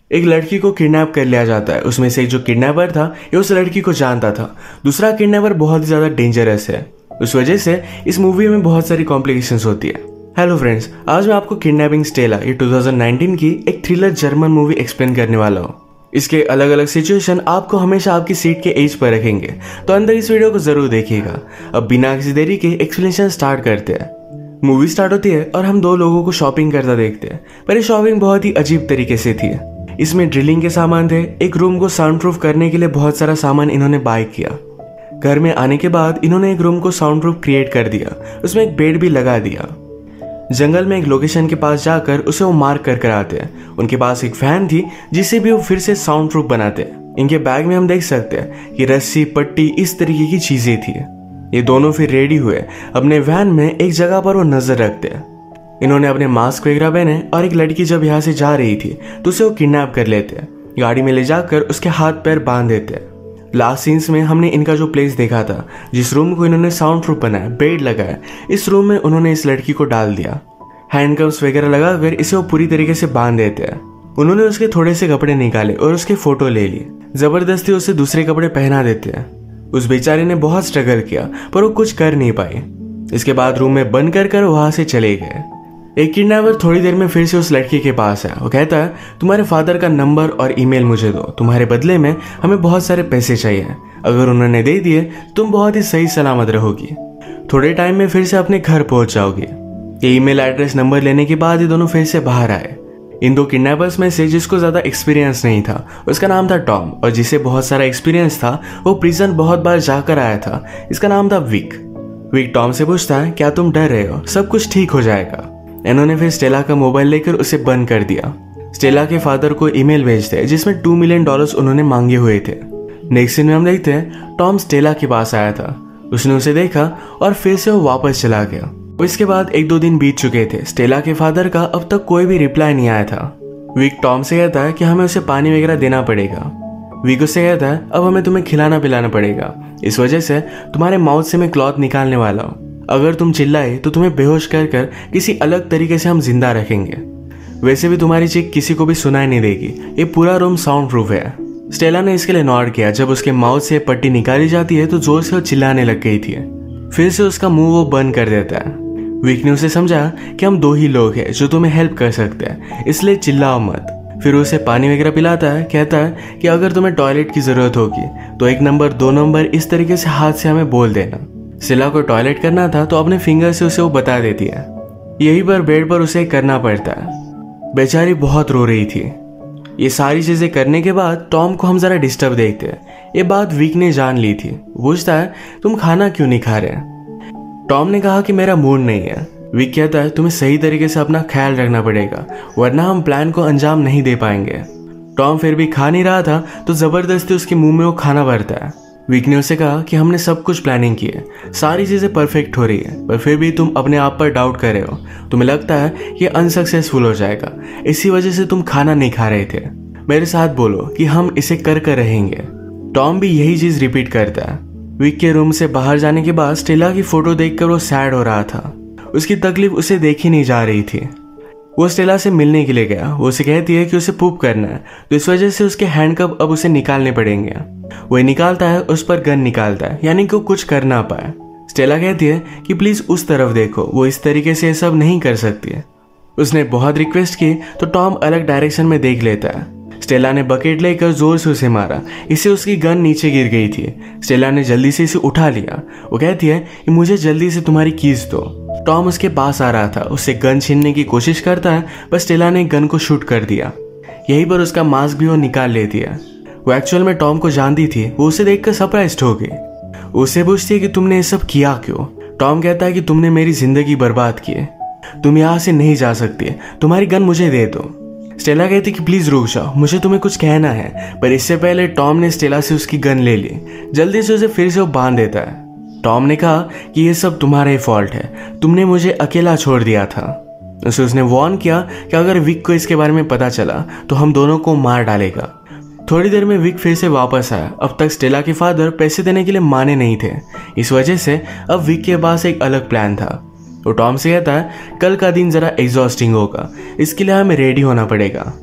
एक लड़की को किडनैप कर लिया जाता है। उसमें से जो किडनैपर था ये उस लड़की को जानता था। दूसरा किडनैपर बहुत ही ज्यादा डेंजरस है। उस वजह से इस मूवी में बहुत सारी कॉम्प्लिकेशंस होती है। हेलो फ्रेंड्स, आज मैं आपको किडनैपिंग स्टेला ये 2019 की एक थ्रिलर जर्मन मूवी एक्सप्लेन करने वाला हूँ। इसके अलग अलग सिचुएशन आपको हमेशा आपकी सीट के एज पर रखेंगे, तो अंदर इस वीडियो को जरूर देखिएगा। अब बिना किसी देरी के एक्सप्लेनेशन स्टार्ट करते हैं। मूवी स्टार्ट होती है और हम दो लोगों को शॉपिंग करता देखते हैं, पर ये शॉपिंग बहुत ही अजीब तरीके से थी। इसमें ड्रिलिंग के सामान थे। एक रूम को साउंड प्रूफ करने के लिए बहुत सारा सामान इन्होंने बाय किया। घर में आने के बाद इन्होंने एक रूम को साउंड प्रूफ क्रिएट कर दिया। उसमें एक बेड भी लगा दिया। जंगल में एक लोकेशन के पास जाकर उसे वो मार्क कर आते हैं। उनके पास एक फैन थी जिसे भी वो फिर से साउंड प्रूफ बनाते हैं। इनके बैग में हम देख सकते हैं कि रस्सी, पट्टी, इस तरीके की चीजें थी। ये दोनों फिर रेडी हुए। अपने वैन में एक जगह पर वो नजर रखते हैं। इन्होंने अपने मास्क वगैरह पहने और एक लड़की जब यहाँ से जा रही थी तो उसे वो किडनैप कर लेते हैं। गाड़ी में ले जाकर उसके हाथ पैर बांध देते हैं। लास्ट सीन्स में हमने इनका जो प्लेस देखा था, जिस रूम को इन्होंने साउंड प्रूफ बनाया, बेड लगाया, इस रूम में उन्होंने इस लड़की को डाल दिया। हैंडकफ्स वगैरह लगाकर इसे वो पूरी तरीके से बांध देते हैं। उन्होंने उसके थोड़े से कपड़े निकाले और उसके फोटो ले लिए। जबरदस्ती उसे दूसरे कपड़े पहना देते हैं। उस बेचारे ने बहुत स्ट्रगल किया पर वो कुछ कर नहीं पाई। इसके बाद रूम में बंद कर वहां से चले गए। एक किडनैपर थोड़ी देर में फिर से उस लड़की के पास है। वो कहता है, तुम्हारे फादर का नंबर और ईमेल मुझे दो, तुम्हारे बदले में हमें बहुत सारे पैसे चाहिए। अगर उन्होंने दे दिए तुम बहुत ही सही सलामत रहोगी। थोड़े टाइम में फिर से अपने घर पहुंच जाओगी। ये ईमेल एड्रेस नंबर लेने के बाद ये दोनों फिर से बाहर आए। इन दो किडनैपर्स में से जिसको ज्यादा एक्सपीरियंस नहीं था उसका नाम था टॉम, और जिसे बहुत सारा एक्सपीरियंस था वो प्रिजन बहुत बार जाकर आया था, इसका नाम था विक। विक टॉम से पूछता है, क्या तुम डर रहे हो? सब कुछ ठीक हो जाएगा। इन्होंने फिर स्टेला का मोबाइल लेकर उसे बंद कर दिया। स्टेला के फादर को ईमेल भेजते हैं जिसमें $2 मिलियन उन्होंने मांगे हुए थे। नेक्स्ट सीन में हम देखते हैं टॉम स्टेला के पास आया था। उसने उसे देखा और फिर से वो वापस चला गया। इसके बाद 1-2 दिन बीत चुके थे। स्टेला के फादर का अब तक कोई भी रिप्लाई नहीं आया था। विक टॉम से कहता है कि हमें उसे पानी वगैरह देना पड़ेगा। विक उससे कहता है, अब हमें तुम्हें खिलाना पिलाना पड़ेगा, इस वजह से तुम्हारे माउथ से मैं क्लॉथ निकालने वाला हूँ। अगर तुम चिल्लाए तो तुम्हें बेहोश कर किसी अलग तरीके से हम जिंदा रखेंगे। वैसे भी तुम्हारी चीख किसी को भी सुनाई नहीं देगी। ये पूरा रूम साउंड प्रूफ है। स्टेला ने इसके लिए नॉड किया। जब उसके माउथ से पट्टी निकाली जाती है तो जोर से वो चिल्लाने लग गई थी। फिर से उसका मुंह वो बंद कर देता है। विक ने उसे समझा कि हम 2 ही लोग हैं जो तुम्हें हेल्प कर सकते हैं, इसलिए चिल्लाओ मत। फिर उसे पानी वगैरह पिलाता है। कहता है कि अगर तुम्हें टॉयलेट की जरूरत होगी तो 1 नंबर 2 नंबर इस तरीके से हाथ से हमें बोल देना। स्टेला को टॉयलेट करना था तो अपने फिंगर से उसे वो बता देती है। यही पर बेड पर उसे करना पड़ता है। बेचारी बहुत रो रही थी। ये सारी चीजें करने के बाद टॉम को हम जरा डिस्टर्ब देखते हैं। ये बात विक ने जान ली थी। पूछता है, तुम खाना क्यों नहीं खा रहे? टॉम ने कहा कि मेरा मूड नहीं है। विक कहता है, तुम्हें सही तरीके से अपना ख्याल रखना पड़ेगा, वरना हम प्लान को अंजाम नहीं दे पाएंगे। टॉम फिर भी खा नहीं रहा था तो जबरदस्ती उसके मुंह में वो खाना भरता है। विक ने उसे कहा कि हमने सब कुछ प्लानिंग की है, सारी चीजें परफेक्ट हो रही है, पर फिर भी तुम अपने आप पर डाउट कर रहे हो। तुम्हें लगता है ये अनसक्सेसफुल हो जाएगा, इसी वजह से तुम खाना नहीं खा रहे थे। मेरे साथ बोलो कि हम इसे कर रहेंगे। टॉम भी यही चीज रिपीट करता है। विक के रूम से बाहर जाने के बाद स्टेला की फोटो देखकर वो सैड हो रहा था। उसकी तकलीफ उसे देखी नहीं जा रही थी। वो स्टेला से मिलने के लिए गया। वो उसे कहती है कि उसे पूप करना है, तो इस वजह से उसके हैंडकफ अब उसे निकालने पड़ेंगे। वो निकालता है, उस पर गन निकालता है, यानी कि वो कुछ कर ना पाए। स्टेला कहती है कि प्लीज उस तरफ देखो, वो इस तरीके से सब नहीं कर सकती है। उसने बहुत रिक्वेस्ट की तो टॉम अलग डायरेक्शन में देख लेता है। स्टेला ने बकेट लेकर जोर से उसे मारा। इससे उसकी गन नीचे गिर गई थी। स्टेला ने जल्दी से इसे उठा लिया। वो कहती है कि मुझे जल्दी से तुम्हारी कीज दो। टॉम उसके पास आ रहा था, उससे गन छीनने की कोशिश करता है, पर स्टेला ने गन को शूट कर दिया। यहीं पर उसका मास्क भी वो निकाल लेती है। वो एक्चुअल में टॉम को जानती थी। वो उसे देखकर सरप्राइज्ड हो गई। उससे पूछती है कि तुमने ये सब किया क्यों? टॉम कहता है कि तुमने मेरी जिंदगी बर्बाद की है, तुम यहाँ से नहीं जा सकती, तुम्हारी गन मुझे दे दो। स्टेला कहती कि प्लीज रुक जाओ, मुझे तुम्हें कुछ कहना है। पर इससे पहले टॉम ने स्टेला से उसकी गन ले ली। जल्दी से उसे फिर से वो बांध देता है। टॉम ने कहा कि ये सब तुम्हारा ही फॉल्ट है, तुमने मुझे अकेला छोड़ दिया था। उसने वार्न किया कि अगर विक को इसके बारे में पता चला तो हम दोनों को मार डालेगा। थोड़ी देर में विक फिर से वापस आया। अब तक स्टेला के फादर पैसे देने के लिए माने नहीं थे, इस वजह से अब विक के पास एक अलग प्लान था। वो टॉम से कहता है, कल का दिन जरा एग्जॉस्टिंग होगा, इसके लिए हमें रेडी होना पड़ेगा।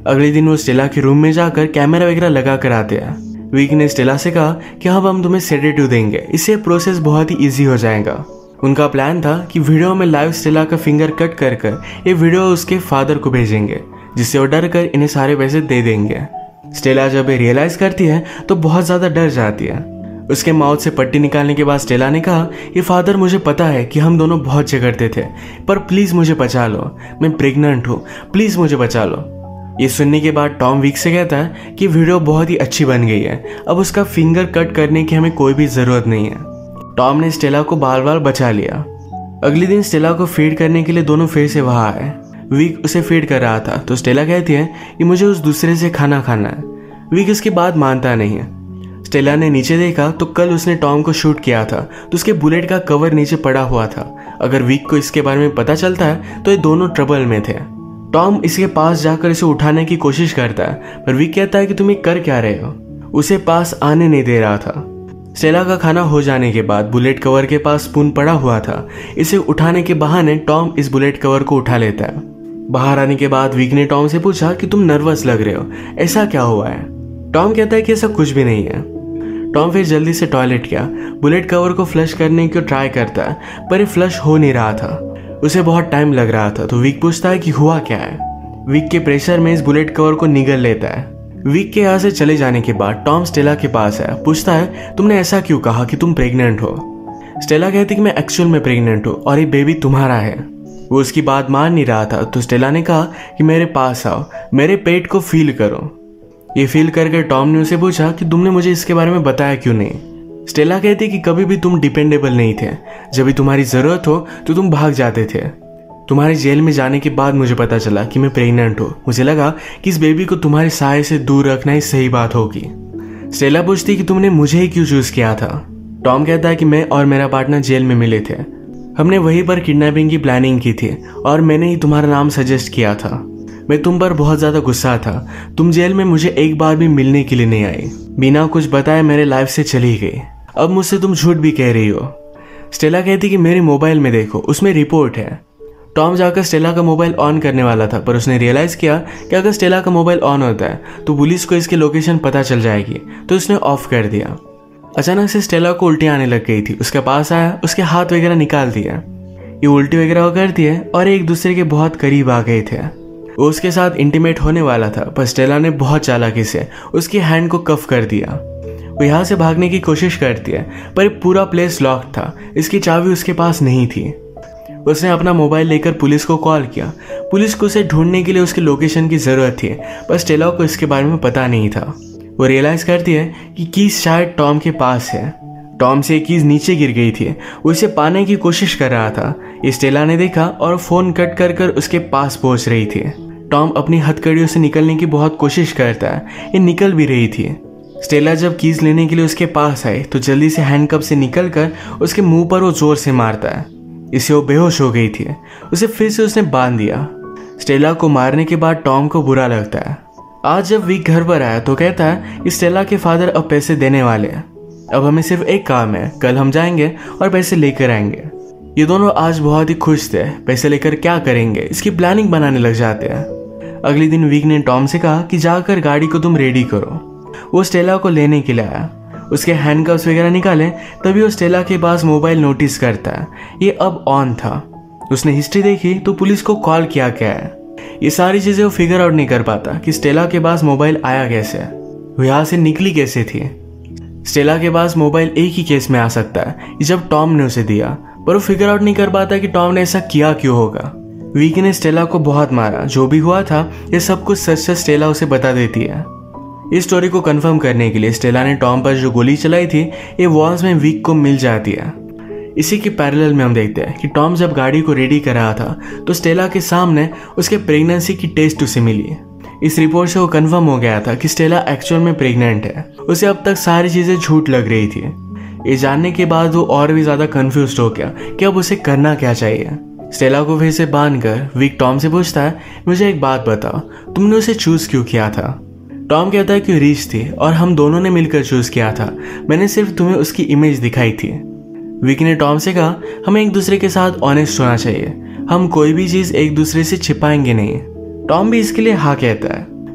अगले दिन वो स्टेला के रूम में जाकर कैमरा वगैरह लगा कर आते हैं। विक ने स्टेला से कहा कि अब हम तुम्हें सेडेटिव देंगे, इससे प्रोसेस बहुत ही ईजी हो जाएगा। उनका प्लान था कि वीडियो में लाइव स्टेला का फिंगर कट कर ये वीडियो उसके फादर को भेजेंगे, जिससे वो डर कर इन्हें सारे पैसे दे देंगे। स्टेला जब ये रियलाइज करती है तो बहुत ज्यादा डर जाती है। उसके माउथ से पट्टी निकालने के बाद स्टेला ने कहा, ये फादर मुझे पता है कि हम दोनों बहुत झगड़ते थे, पर प्लीज मुझे बचा लो, मैं प्रेग्नेंट हूँ, प्लीज मुझे बचा लो। ये सुनने के बाद टॉम विक से कहता है कि वीडियो बहुत ही अच्छी बन गई है, अब उसका फिंगर कट करने की हमें कोई भी जरूरत नहीं है। टॉम ने स्टेला को बार बार बचा लिया। अगले दिन स्टेला को फीड करने के लिए दोनों फिर से वहां आए। विक उसे फीड कर रहा था तो स्टेला कहती है कि मुझे उस दूसरे से खाना खाना है। विक इसकी बात मानता नहीं है। स्टेला ने नीचे देखा तो कल उसने टॉम को शूट किया था तो उसके बुलेट का कवर नीचे पड़ा हुआ था। अगर विक को इसके बारे में पता चलता है तो ये दोनों ट्रबल में थे। टॉम इसके पास जाकर इसे उठाने की कोशिश करता है, पर विक कहता है कि तुम ये कर क्या रहे हो, उसे पास आने नहीं दे रहा था। स्टेला का खाना हो जाने के बाद बुलेट कवर के पास स्पून पड़ा हुआ था। इसे उठाने के बहाने टॉम इस बुलेट कवर को उठा लेता है। बाहर आने के बाद विक ने टॉम से पूछा कि तुम नर्वस लग रहे हो, ऐसा क्या हुआ है। टॉम कहता है कि ऐसा कुछ भी नहीं है। टॉम फिर जल्दी से टॉयलेट गया, बुलेट कवर को फ्लश करने की ट्राई करता है, पर ये फ्लश हो नहीं रहा था। उसे बहुत टाइम लग रहा था तो विक पूछता है कि हुआ क्या है। विक के प्रेशर में इस बुलेट कवर को निगल लेता है। विक के यहाँ से चले जाने के बाद टॉम स्टेला के पास है, पूछता है तुमने ऐसा क्यों कहा कि तुम प्रेग्नेंट हो। स्टेला कहती कि मैं एक्चुअल में प्रेग्नेंट हूँ और ये बेबी तुम्हारा है। वो उसकी बात मान नहीं रहा था तो स्टेला ने कहा कि मेरे पास आओ, मेरे पेट को फील करो। ये फील करके टॉम ने उसे पूछा कि तुमने मुझे इसके बारे में बताया क्यों नहीं। स्टेला कहती कि कभी भी तुम डिपेंडेबल नहीं थे, जब भी तुम्हारी जरूरत हो तो तुम भाग जाते थे। तुम्हारे जेल में जाने के बाद मुझे पता चला कि मैं प्रेग्नेंट हूँ। मुझे लगा कि इस बेबी को तुम्हारे साये से दूर रखना ही सही बात होगी। स्टेला पूछती कि तुमने मुझे ही क्यों चूज किया था। टॉम कहता है कि मैं और मेरा पार्टनर जेल में मिले थे, हमने वहीं पर किडनैपिंग की प्लानिंग की थी और मैंने ही तुम्हारा नाम सजेस्ट किया था। मैं तुम पर बहुत ज्यादा गुस्सा था, तुम जेल में मुझे एक बार भी मिलने के लिए नहीं आई, बिना कुछ बताए मेरे लाइफ से चली गई। अब मुझसे तुम झूठ भी कह रही हो। स्टेला कहती कि मेरे मोबाइल में देखो, उसमें रिपोर्ट है। टॉम जाकर स्टेला का मोबाइल ऑन करने वाला था, पर उसने रियलाइज किया कि अगर स्टेला का मोबाइल ऑन होता है तो पुलिस को इसकी लोकेशन पता चल जाएगी, तो उसने ऑफ कर दिया। अचानक से स्टेला को उल्टी आने लग गई थी। उसके पास आया, उसके हाथ वगैरह निकाल दिया। ये उल्टी वगैरह करती है और एक दूसरे के बहुत करीब आ गए थे। वो उसके साथ इंटीमेट होने वाला था, पर स्टेला ने बहुत चालाकी से उसकी हैंड को कफ कर दिया। वो यहाँ से भागने की कोशिश करती है, पर पूरा प्लेस लॉक था, इसकी चाबी उसके पास नहीं थी। उसने अपना मोबाइल लेकर पुलिस को कॉल किया। पुलिस को उसे ढूंढने के लिए उसकी लोकेशन की जरूरत थी, पर स्टेला को इसके बारे में पता नहीं था। वो रियलाइज करती है कि कीज शायद टॉम के पास है। टॉम से कीज नीचे गिर गई थी, वो इसे पाने की कोशिश कर रहा था। ये स्टेला ने देखा और फोन कट कर कर उसके पास पहुंच रही थी। टॉम अपनी हथकड़ियों से निकलने की बहुत कोशिश करता है, ये निकल भी रही थी। स्टेला जब कीज लेने के लिए उसके पास आई तो जल्दी से हैंडकफ से निकलकर उसके मुंह पर वो जोर से मारता है। इससे वो बेहोश हो गई थी। उसे फिर से उसने बांध दिया। स्टेला को मारने के बाद टॉम को बुरा लगता है। आज जब विक घर पर आया तो कहता है कि स्टेला के फादर अब पैसे देने वाले हैं, अब हमें सिर्फ एक काम है, कल हम जाएंगे और पैसे लेकर आएंगे। ये दोनों आज बहुत ही खुश थे। पैसे लेकर क्या करेंगे इसकी प्लानिंग बनाने लग जाते हैं। अगले दिन विक ने टॉम से कहा कि जाकर गाड़ी को तुम रेडी करो। वो स्टेला को लेने के लिए आया। उसके हैंडकफ्स वगैरह निकाले, तभी वो स्टेला के पास मोबाइल नोटिस करता है, ये अब ऑन था। उसने हिस्ट्री देखी तो पुलिस को कॉल किया क्या है। ये सारी चीजें वो फिगर आउट नहीं कर पाता कि स्टेला के पास मोबाइल आया कैसे, वो यहाँ से निकली कैसे थी। स्टेला के पास मोबाइल एक ही केस में आ सकता है, जब टॉम ने उसे दिया, पर वो फिगर आउट नहीं कर पाता कि टॉम ने ऐसा किया क्यों होगा। विक ने स्टेला को बहुत मारा, जो भी हुआ था ये सब कुछ सच सच स्टेला उसे बता देती है। इस स्टोरी को कंफर्म करने के लिए स्टेला ने टॉम पर जो गोली चलाई थी ये वॉल्स में विक को मिल जाती है। इसी के पैरेलल में हम देखते हैं कि टॉम जब गाड़ी को रेडी कर रहा था तो स्टेला के सामने उसके प्रेगनेंसी की टेस्ट उसे मिली। इस रिपोर्ट से वो कंफर्म हो गया था कि स्टेला एक्चुअल में प्रेग्नेंट है। उसे अब तक सारी चीजें झूठ लग रही थी। ये जानने के बाद वो और भी ज्यादा कंफ्यूज हो गया कि अब उसे करना क्या चाहिए। स्टेला को फिर से बांधकर विक टॉम से पूछता है, मुझे एक बात बताओ, तुमने उसे चूज क्यों किया था। टॉम कहता है कि रीच थी और हम दोनों ने मिलकर चूज किया था, मैंने सिर्फ तुम्हें उसकी इमेज दिखाई थी। विक ने टॉम से कहा, हमें एक दूसरे के साथ ऑनेस्ट होना चाहिए, हम कोई भी चीज एक दूसरे से छिपाएंगे नहीं। टॉम भी इसके लिए हाँ कहता है।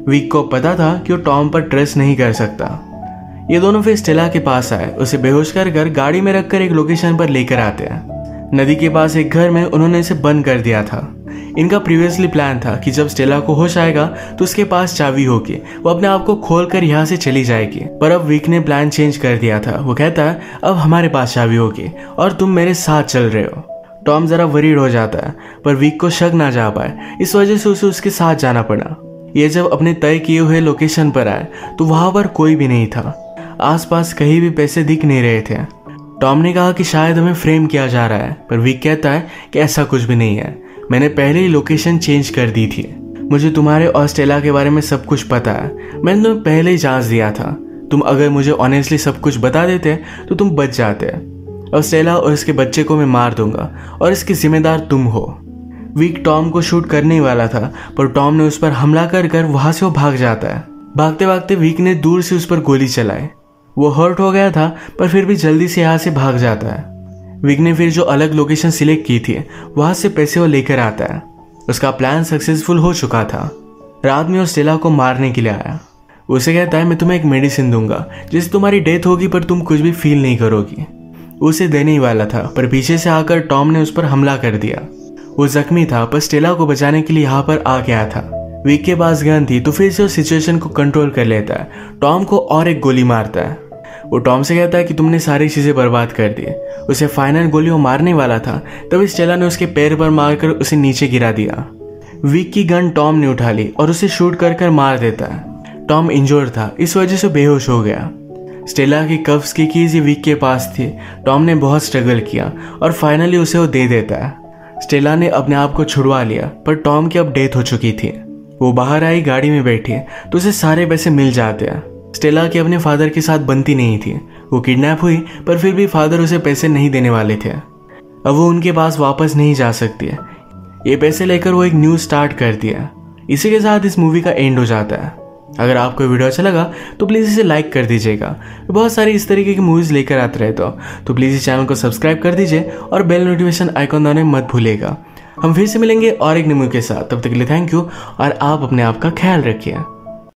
विक को पता था कि वो टॉम पर ट्रस्ट नहीं कर सकता। ये दोनों फिर स्टेला के पास आए, उसे बेहोश कर गाड़ी में रखकर एक लोकेशन पर लेकर आते हैं। नदी के पास एक घर में उन्होंने इसे बंद कर दिया था। इनका प्रीवियसली प्लान था कि जब स्टेला को होश आएगा तो उसके पास चाबी होगी, वो अपने आप को खोलकर यहाँ से चली जाएगी। पर अब विक ने प्लान चेंज कर दिया था। वो कहता है अब हमारे पास चाबी होगी और तुम मेरे साथ चल रहे हो। टॉम जरा वरीड हो जाता है, पर विक को शक ना जा पाए, इस वजह से उसे उसके साथ जाना पड़ा। ये जब अपने तय किए हुए लोकेशन पर आए तो वहां पर कोई भी नहीं था। आसपास कहीं भी पैसे दिख नहीं रहे थे। टॉम ने कहा कि शायद हमें फ्रेम किया जा रहा है, पर विक कहता है कि ऐसा कुछ भी नहीं है, मैंने पहले ही लोकेशन चेंज कर दी थी। मुझे तुम्हारे और स्टेला के बारे में सब कुछ पता है, मैंने तुम्हें पहले ही जांच दिया था। तुम अगर मुझे ऑनेस्टली सब कुछ बता देते तो तुम बच जाते। और स्टेला और इसके बच्चे को मैं मार दूंगा और इसकी जिम्मेदार तुम हो। विक टॉम को शूट करने ही वाला था, पर टॉम ने उस पर हमला कर वहां से वो भाग जाता है। भागते भागते विक ने दूर से उस पर गोली चलाई। वो हर्ट हो गया था, पर फिर भी जल्दी से यहाँ से भाग जाता है। विक ने फिर जो अलग लोकेशन सिलेक्ट की थी वहां से पैसे वो लेकर आता है। उसका प्लान सक्सेसफुल हो चुका था। रात में वो स्टेला को मारने के लिए आया। उसे कहता है मैं तुम्हें एक मेडिसिन दूंगा जिससे तुम्हारी डेथ होगी पर तुम कुछ भी फील नहीं करोगी। उसे देने ही वाला था, पर पीछे से आकर टॉम ने उस पर हमला कर दिया। वो जख्मी था, पर स्टेला को बचाने के लिए यहाँ पर आ गया था। विक के पास गन थी तो फिर से उस सिचुएशन को कंट्रोल कर लेता है। टॉम को और एक गोली मारता है। वो टॉम से कहता है कि तुमने सारी चीजें बर्बाद कर दी। उसे फाइनल गोली वो मारने वाला था, तभी स्टेला ने उसके पैर पर मारकर उसे नीचे गिरा दिया। विक की गन टॉम ने उठा ली और उसे शूट कर मार देता है। टॉम इंजोर्ड था, इस वजह से बेहोश हो गया। स्टेला की कफ्स की कीज विक के पास थी। टॉम ने बहुत स्ट्रगल किया और फाइनली उसे वो दे देता है। स्टेला ने अपने आप को छुड़वा लिया, पर टॉम की अब डेथ हो चुकी थी। वो बाहर आई, गाड़ी में बैठी तो उसे सारे पैसे मिल जाते हैं। स्टेला की अपने फादर के साथ बनती नहीं थी। वो किडनैप हुई, पर फिर भी फादर उसे पैसे नहीं देने वाले थे। अब वो उनके पास वापस नहीं जा सकती है। ये पैसे लेकर वो एक न्यू स्टार्ट करती है। इसी के साथ इस मूवी का एंड हो जाता है। अगर आपको वीडियो अच्छा लगा तो प्लीज़ इसे लाइक कर दीजिएगा। बहुत सारी इस तरीके की मूवीज़ लेकर आते रहे तो प्लीज़ इस चैनल को सब्सक्राइब कर दीजिए और बेल नोटिफिकेशन आइकॉन दबाना मत भूलिएगा। हम फिर से मिलेंगे और एक न्यू मूवी के साथ। तब तक के लिए थैंक यू और आप अपने आप का ख्याल रखिए।